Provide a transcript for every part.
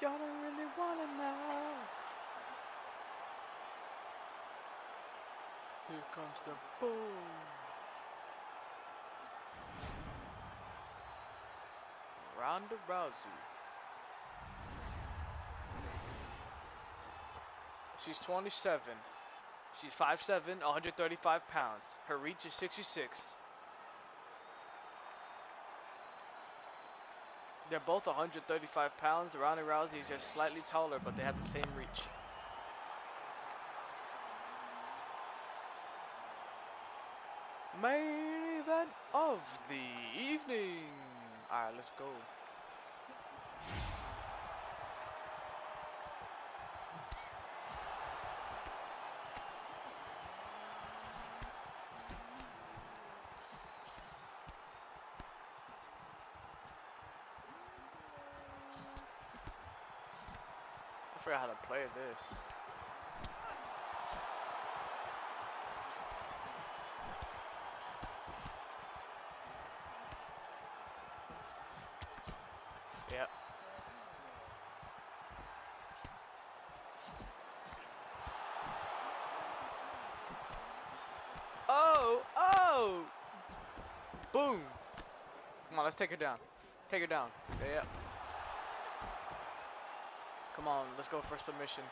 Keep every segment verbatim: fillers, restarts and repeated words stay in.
Y'all don't really wanna know. Here comes the boom. Ronda Rousey. She's twenty-seven. She's five seven, one hundred thirty-five pounds. Her reach is sixty-six. They're both one hundred thirty-five pounds. Ronda Rousey is just slightly taller, but they have the same reach. Main event of the evening. Alright, let's go. I forgot how to play this. Yep. Oh, oh! Boom! Come on, let's take her down. Take her down. Yep. Come on, let's go for submission.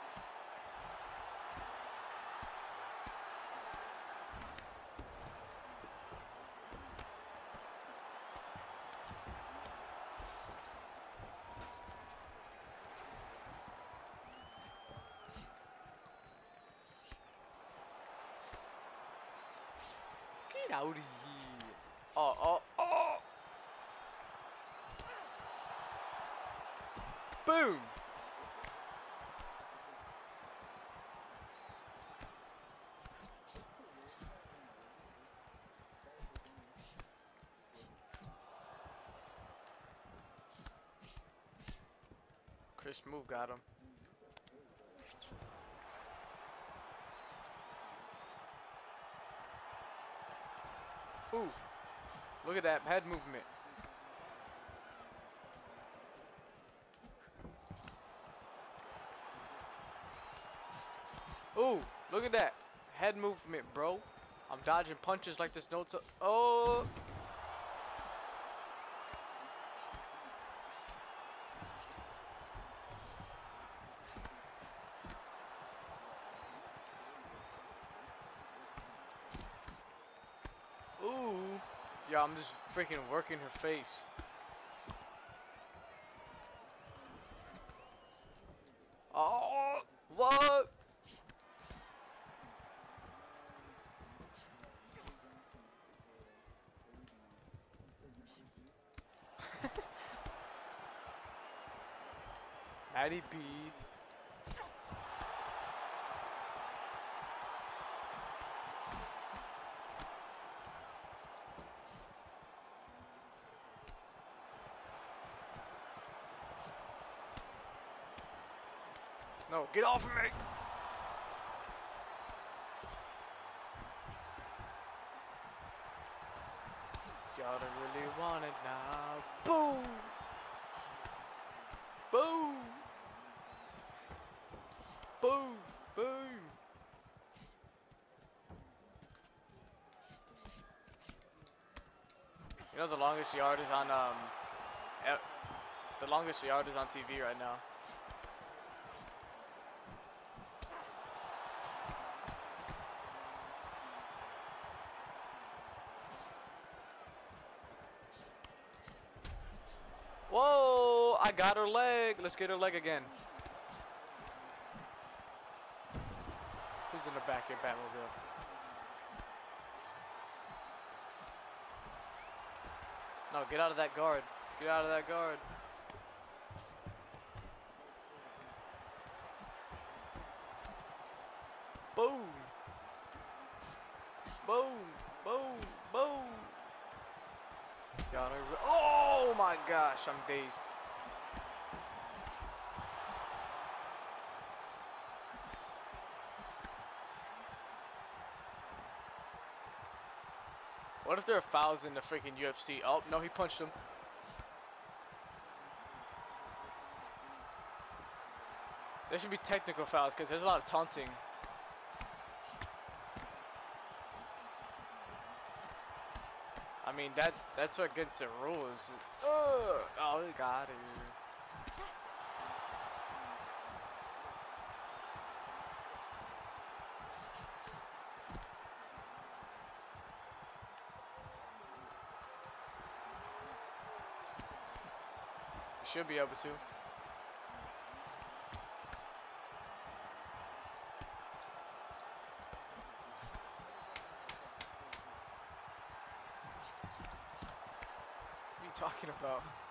Get out of here. Oh, oh, oh! Boom! Chris move got him. Ooh, look at that head movement. Ooh, look at that head movement, bro. I'm dodging punches like there's no t- Oh! Ooh. Yeah, I'm just freaking working her face. Oh, what? Maddie B. No, get off of me! Y'all don't really want it now. Boom! Boom! Boom! Boom! You know the longest yard is on um, the longest yard is on T V right now. Whoa! I got her leg. Let's get her leg again. Who's in the back here, Batmobile? No, get out of that guard. Get out of that guard. Boom. Boom. Boom. Boom. Got her. Oh my gosh, I'm dazed. What if there are fouls in the freaking U F C? Oh, no, he punched him. There should be technical fouls because there's a lot of taunting. I mean, that that's what gets the rules. Oh, oh, we got it. Should be able to. What are you talking about?